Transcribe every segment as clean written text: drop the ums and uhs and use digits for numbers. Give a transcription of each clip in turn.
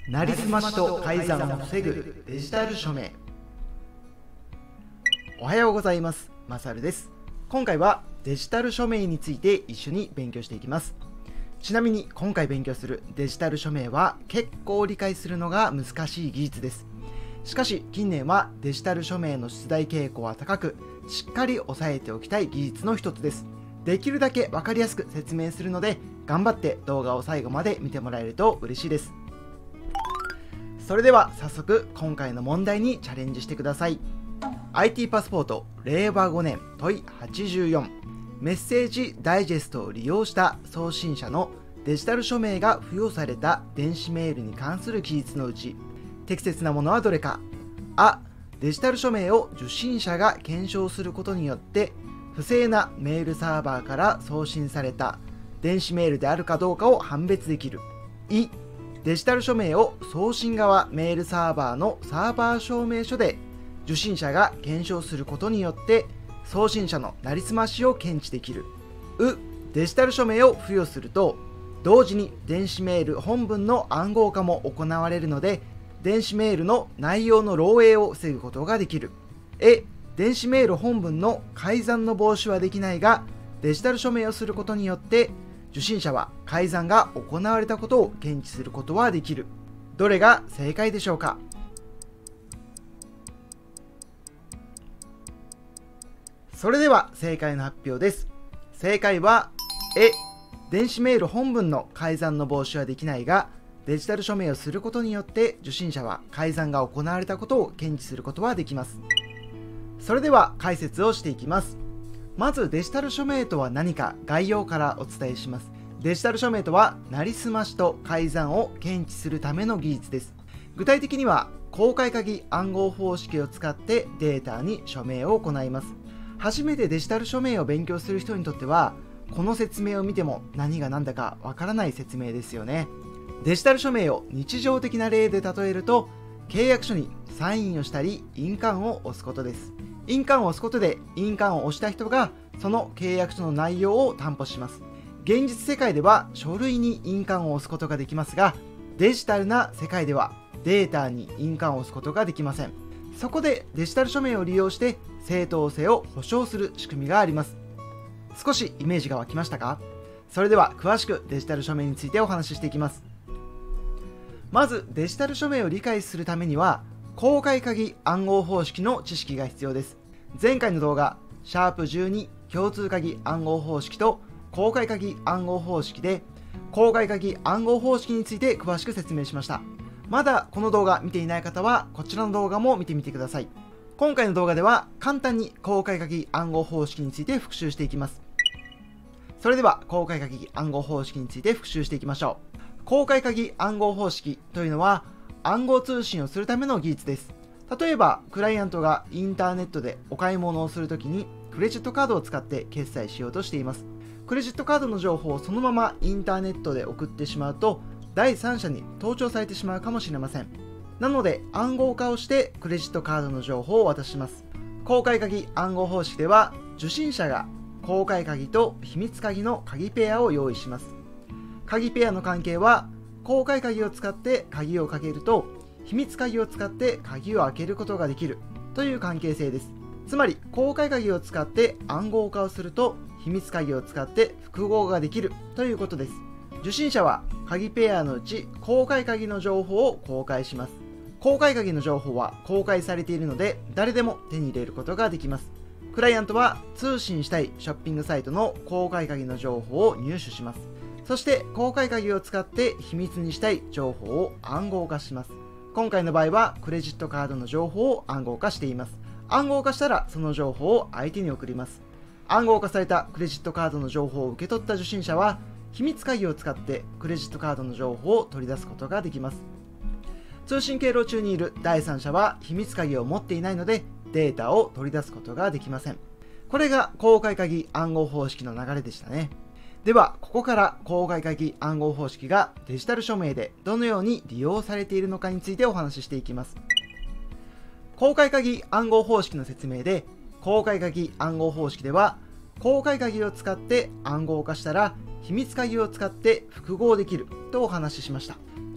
なりすましと改ざんを防ぐデジタル署名。おはようございます。まさるです。今回はデジタル署名について一緒に勉強していきます。ちなみに今回勉強するデジタル署名は結構理解するのが難しい技術です。しかし近年はデジタル署名の出題傾向は高く、しっかり押さえておきたい技術の一つです。できるだけ分かりやすく説明するので、頑張って動画を最後まで見てもらえると嬉しいです。それでは早速今回の問題にチャレンジしてください。 IT パスポート令和5年問い84、メッセージダイジェストを利用した送信者のデジタル署名が付与された電子メールに関する記述のうち適切なものはどれか。あ、デジタル署名を受信者が検証することによって不正なメールサーバーから送信された電子メールであるかどうかを判別できる。い、デジタル署名を送信側メールサーバーのサーバー証明書で受信者が検証することによって送信者のなりすましを検知できる。う、デジタル署名を付与すると同時に電子メール本文の暗号化も行われるので、電子メールの内容の漏洩を防ぐことができる。え、電子メール本文の改ざんの防止はできないが、デジタル署名をすることによって受信者は改ざんが行われたことを検知することはできる。どれが正解でしょうか。それでは正解の発表です。正解は電子メール本文の改ざんの防止はできないが、デジタル署名をすることによって受信者は改ざんが行われたことを検知することはできます。それでは解説をしていきます。まずデジタル署名とは何か概要からお伝えします。デジタル署名とはなりすましと改ざんを検知するための技術です。具体的には公開鍵暗号方式を使ってデータに署名を行います。初めてデジタル署名を勉強する人にとっては、この説明を見ても何が何だかわからない説明ですよね。デジタル署名を日常的な例で例えると、契約書にサインをしたり印鑑を押すことです。印鑑を押すことで印鑑を押した人がその契約書の内容を担保します。現実世界では書類に印鑑を押すことができますが、デジタルな世界ではデータに印鑑を押すことができません。そこでデジタル署名を利用して正当性を保証する仕組みがあります。少しイメージが湧きましたか？それでは詳しくデジタル署名についてお話ししていきます。まずデジタル署名を理解するためには公開鍵暗号方式の知識が必要です。前回の動画#12共通鍵暗号方式と公開鍵暗号方式で公開鍵暗号方式について詳しく説明しました。まだこの動画見ていない方はこちらの動画も見てみてください。今回の動画では簡単に公開鍵暗号方式について復習していきます。それでは公開鍵暗号方式について復習していきましょう。公開鍵暗号方式というのは暗号通信をするための技術です。例えばクライアントがインターネットでお買い物をするときにクレジットカードを使って決済しようとしています。クレジットカードの情報をそのままインターネットで送ってしまうと第三者に盗聴されてしまうかもしれません。なので暗号化をしてクレジットカードの情報を渡します。公開鍵暗号方式では受信者が公開鍵と秘密鍵の鍵ペアを用意します。鍵ペアの関係は公開鍵を使って鍵をかけると秘密鍵を使って鍵を開けることができるという関係性です。つまり公開鍵を使って暗号化をすると秘密鍵を使って複合ができるということです。受信者は鍵ペアのうち公開鍵の情報を公開します。公開鍵の情報は公開されているので誰でも手に入れることができます。クライアントは通信したいショッピングサイトの公開鍵の情報を入手します。そして公開鍵を使って秘密にしたい情報を暗号化します。今回の場合はクレジットカードの情報を暗号化しています。暗号化したらその情報を相手に送ります。暗号化されたクレジットカードの情報を受け取った受信者は秘密鍵を使ってクレジットカードの情報を取り出すことができます。通信経路中にいる第三者は秘密鍵を持っていないのでデータを取り出すことができません。これが公開鍵暗号方式の流れでしたね。ではここから公開鍵暗号方式がデジタル署名でどのように利用されているのかについてお話ししていきます。公開鍵暗号方式の説明で、公開鍵暗号方式では公開鍵を使って暗号化したら秘密鍵を使って複合できるとお話ししました。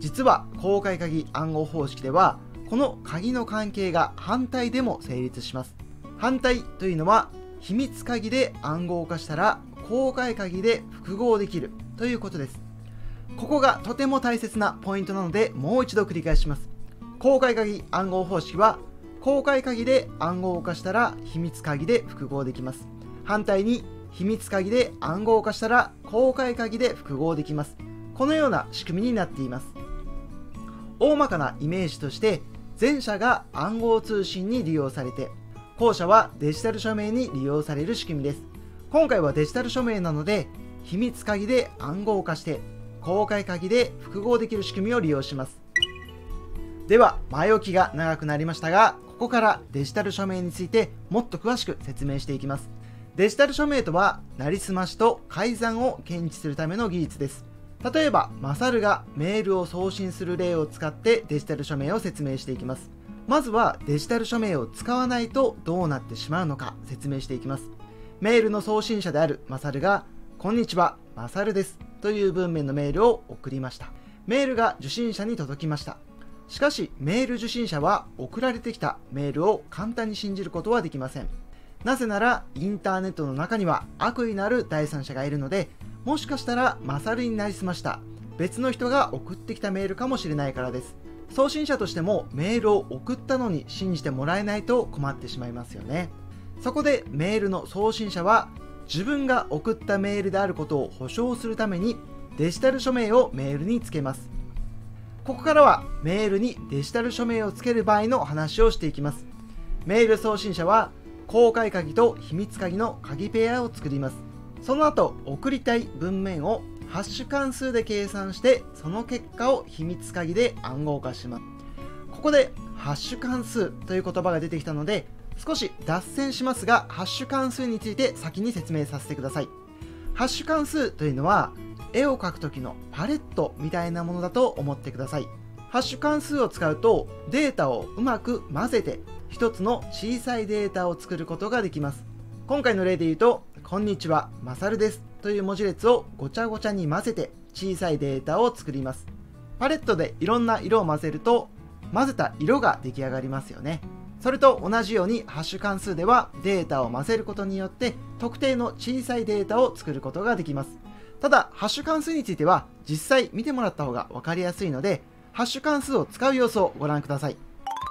実は公開鍵暗号方式ではこの鍵の関係が反対でも成立します。反対というのは秘密鍵で暗号化したら公開鍵で複合できるということです。ここがとても大切なポイントなのでもう一度繰り返します。公開鍵暗号方式は公開鍵で暗号化したら秘密鍵で複合できます。反対に秘密鍵で暗号化したら公開鍵で複合できます。このような仕組みになっています。大まかなイメージとして前者が暗号通信に利用されて後者はデジタル署名に利用される仕組みです。今回はデジタル署名なので秘密鍵で暗号化して公開鍵で複合できる仕組みを利用します。では前置きが長くなりましたが、ここからデジタル署名についてもっと詳しく説明していきます。デジタル署名とはなりすましと改ざんを検知するための技術です。例えばマサルがメールを送信する例を使ってデジタル署名を説明していきます。まずはデジタル署名を使わないとどうなってしまうのか説明していきます。メールの送信者であるマサルがこんにちは、マサルですという文面のメールを送りました。メールが受信者に届きました。しかしメール受信者は送られてきたメールを簡単に信じることはできません。なぜならインターネットの中には悪意のある第三者がいるので、もしかしたらマサルになりすました別の人が送ってきたメールかもしれないからです。送信者としてもメールを送ったのに信じてもらえないと困ってしまいますよね。そこでメールの送信者は自分が送ったメールであることを保証するためにデジタル署名をメールにつけます。ここからはメールにデジタル署名をつける場合の話をしていきます。メール送信者は公開鍵と秘密鍵の鍵ペアを作ります。その後送りたい文面をハッシュ関数で計算してその結果を秘密鍵で暗号化します。ここでハッシュ関数という言葉が出てきたので少し脱線しますが、ハッシュ関数について先に説明させてください。ハッシュ関数というのは絵を描く時のパレットみたいなものだと思ってください。ハッシュ関数を使うとデータをうまく混ぜて一つの小さいデータを作ることができます。今回の例で言うと、こんにちは、マサルですという文字列をごちゃごちゃに混ぜて小さいデータを作ります。パレットでいろんな色を混ぜると混ぜた色が出来上がりますよね。それと同じようにハッシュ関数ではデータを混ぜることによって特定の小さいデータを作ることができます。ただハッシュ関数については実際見てもらった方が分かりやすいので、ハッシュ関数を使う様子をご覧ください。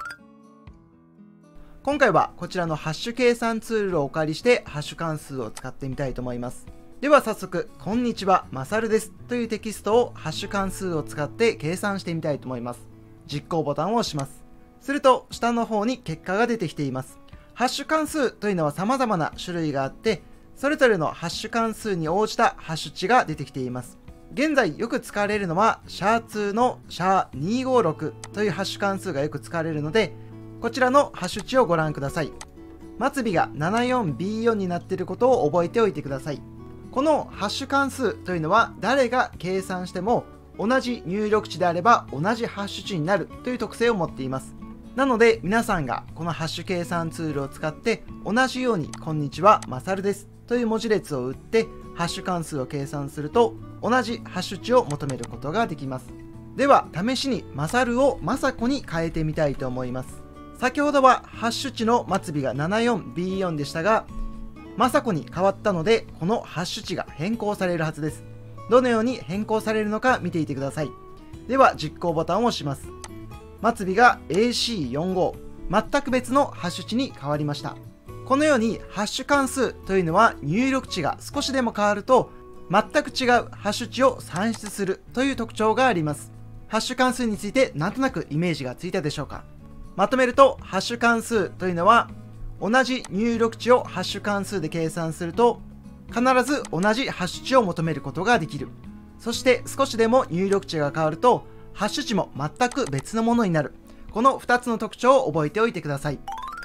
今回はこちらのハッシュ計算ツールをお借りしてハッシュ関数を使ってみたいと思います。では早速、こんにちは、マサルですというテキストをハッシュ関数を使って計算してみたいと思います。実行ボタンを押します。すると下の方に結果が出てきています。ハッシュ関数というのは様々な種類があって、それぞれのハッシュ関数に応じたハッシュ値が出てきています。現在よく使われるのは SHA-2 の SHA-256 というハッシュ関数がよく使われるので、こちらのハッシュ値をご覧ください。末尾が 74B4 になっていることを覚えておいてください。このハッシュ関数というのは誰が計算しても同じ入力値であれば同じハッシュ値になるという特性を持っています。なので皆さんがこのハッシュ計算ツールを使って同じようにこんにちはマサルですという文字列を打ってハッシュ関数を計算すると同じハッシュ値を求めることができます。では試しにマサルをマサコに変えてみたいと思います。先ほどはハッシュ値の末尾が 74B4 でしたが、マサコに変わったのでこのハッシュ値が変更されるはずです。どのように変更されるのか見ていてください。では実行ボタンを押します。末尾が AC45、全く別のハッシュ値に変わりました。このようにハッシュ関数というのは入力値が少しでも変わると全く違うハッシュ値を算出するという特徴があります。ハッシュ関数についてなんとなくイメージがついたでしょうか。まとめるとハッシュ関数というのは同じ入力値をハッシュ関数で計算すると必ず同じハッシュ値を求めることができる。そして少しでも入力値が変わるとハッシュ値も全く別のものになる。この2つの特徴を覚えておいてください。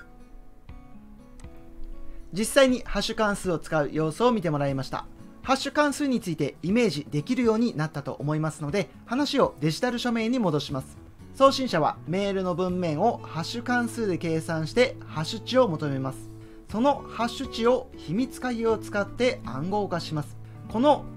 実際にハッシュ関数を使う様子を見てもらいました。ハッシュ関数についてイメージできるようになったと思いますので、話をデジタル署名に戻します。送信者はメールの文面をハッシュ関数で計算してハッシュ値を求めます。そのハッシュ値を秘密鍵を使って暗号化します。この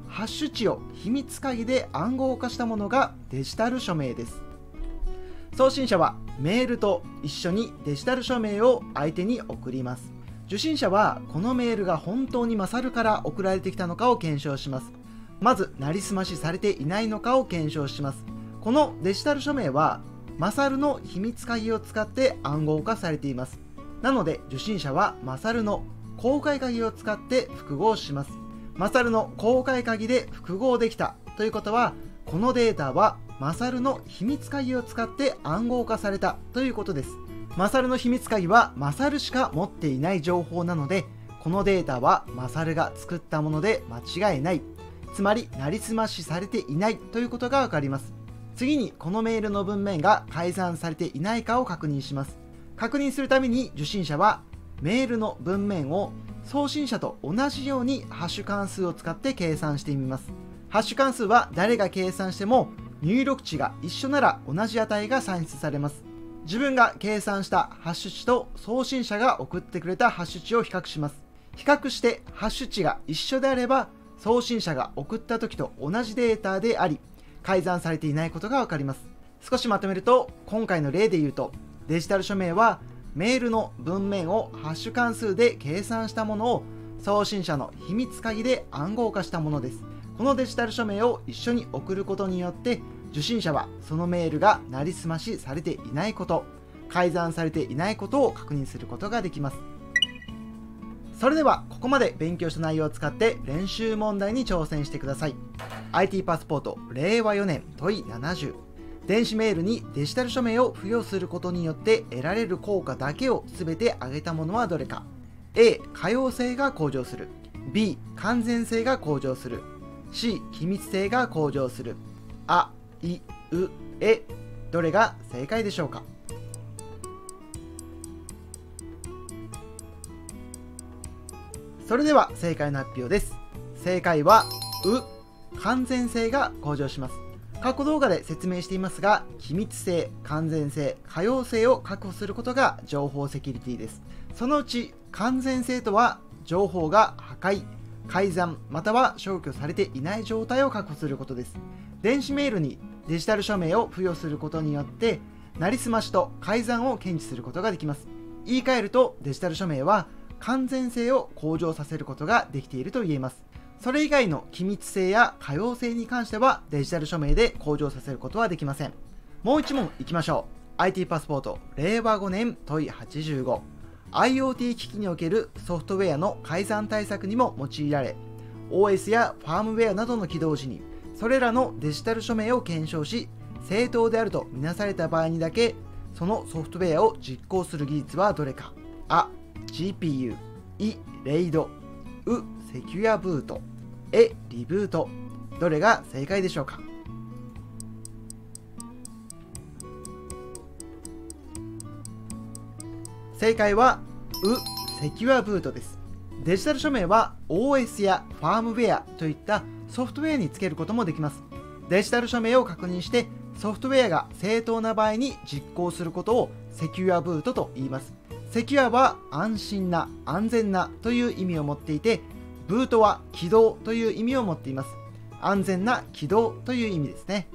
ハッシュ値を秘密鍵で暗号化したものがデジタル署名です。送信者はメールと一緒にデジタル署名を相手に送ります。受信者はこのメールが本当にマサルから送られてきたのかを検証します。まず、なりすましされていないのかを検証します。このデジタル署名はマサルの秘密鍵を使って暗号化されています。なので受信者はマサルの公開鍵を使って複合します。マサルの公開鍵で複合できたということは、このデータはマサルの秘密鍵を使って暗号化されたということです。マサルの秘密鍵はマサルしか持っていない情報なので、このデータはマサルが作ったもので間違いない、つまりなりすましされていないということがわかります。次にこのメールの文面が改ざんされていないかを確認します。確認するために受信者はメールの文面を送信者と同じようにハッシュ関数を使って計算してみます。ハッシュ関数は誰が計算しても入力値が一緒なら同じ値が算出されます。自分が計算したハッシュ値と送信者が送ってくれたハッシュ値を比較します。比較してハッシュ値が一緒であれば送信者が送った時と同じデータであり、改ざんされていないことがわかります。少しまとめると、今回の例で言うと、デジタル署名はメールの文面をハッシュ関数で計算したものを送信者の秘密鍵で暗号化したものです。このデジタル署名を一緒に送ることによって、受信者はそのメールがなりすましされていないこと、改ざんされていないことを確認することができます。それではここまで勉強した内容を使って練習問題に挑戦してください。 IT パスポート令和4年問い70、電子メールにデジタル署名を付与することによって得られる効果だけを全て挙げたものはどれか。 A 可用性が向上する、 B 完全性が向上する、 C 機密性が向上する。あ、い、う、え、どれが正解でしょうか。それでは正解の発表です。正解は完全性が向上します。過去動画で説明していますが、機密性、完全性、可用性を確保することが情報セキュリティです。そのうち完全性とは、情報が破壊、改ざんまたは消去されていない状態を確保することです。電子メールにデジタル署名を付与することによって、なりすましと改ざんを検知することができます。言い換えると、デジタル署名は完全性を向上させることができていると言えます。それ以外の機密性や可用性に関してはデジタル署名で向上させることはできません。もう一問いきましょう。 IT パスポート令和5年問い85、 IoT 機器におけるソフトウェアの改ざん対策にも用いられ、 OS やファームウェアなどの起動時にそれらのデジタル署名を検証し、正当であるとみなされた場合にだけそのソフトウェアを実行する技術はどれか。あ、GPU、い、レイド、う、セキュアブート、え、リブート、どれが正解でしょうか。正解はセキュアブートです。デジタル署名は OS やファームウェアといったソフトウェアにつけることもできます。デジタル署名を確認してソフトウェアが正当な場合に実行することをセキュアブートと言います。セキュアは安心な、安全なという意味を持っていて、ブートは起動という意味を持っています。安全な起動という意味ですね。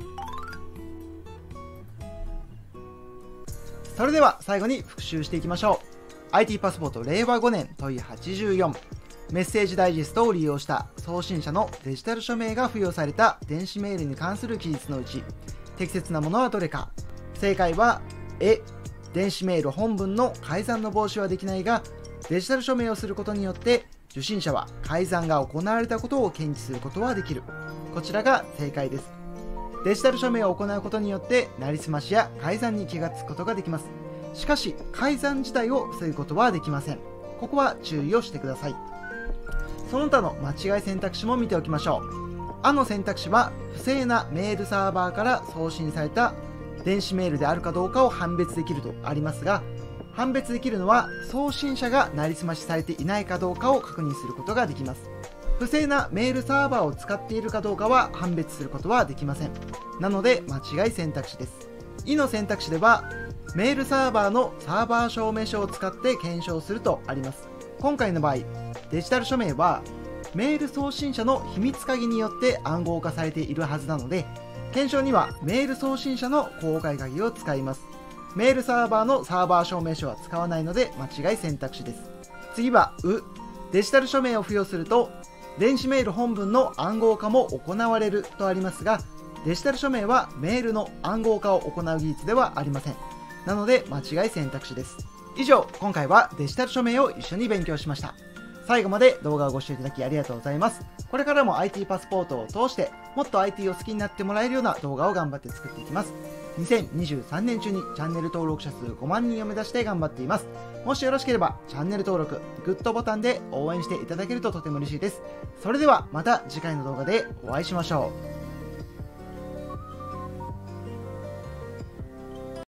それでは最後に復習していきましょう。 IT パスポート令和5年問い84、メッセージダイジェストを利用した送信者のデジタル署名が付与された電子メールに関する記述のうち適切なものはどれか。正解は電子メール本文の改ざんの防止はできないが、デジタル署名をすることによって受信者は改ざんが行われたことを検知することはできる。こちらが正解です。デジタル署名を行うことによってなりすましや改ざんに気がつくことができます。しかし改ざん自体を防ぐことはできません。ここは注意をしてください。その他の間違い選択肢も見ておきましょう。あの選択肢は不正なメールサーバーから送信された電子メールであるかどうかを判別できるとありますが、判別できるのは送信者がなりすましされていないかどうかを確認することができます。不正なメールサーバーを使っているかどうかは判別することはできません。なので間違い選択肢です。いの選択肢ではメールサーバーのサーバー証明書を使って検証するとあります。今回の場合、デジタル署名はメール送信者の秘密鍵によって暗号化されているはずなので、検証にはメール送信者の公開鍵を使います。メールサーバーのサーバー証明書は使わないので間違い選択肢です。次はデジタル署名を付与すると電子メール本文の暗号化も行われるとありますが、デジタル署名はメールの暗号化を行う技術ではありません。なので間違い選択肢です。以上、今回はデジタル署名を一緒に勉強しました。最後まで動画をご視聴いただきありがとうございます。これからも IT パスポートを通してもっと IT を好きになってもらえるような動画を頑張って作っていきます。2023年中にチャンネル登録者数5万人を目指して頑張っています。もしよろしければチャンネル登録、グッドボタンで応援していただけるととても嬉しいです。それではまた次回の動画でお会いしましょう。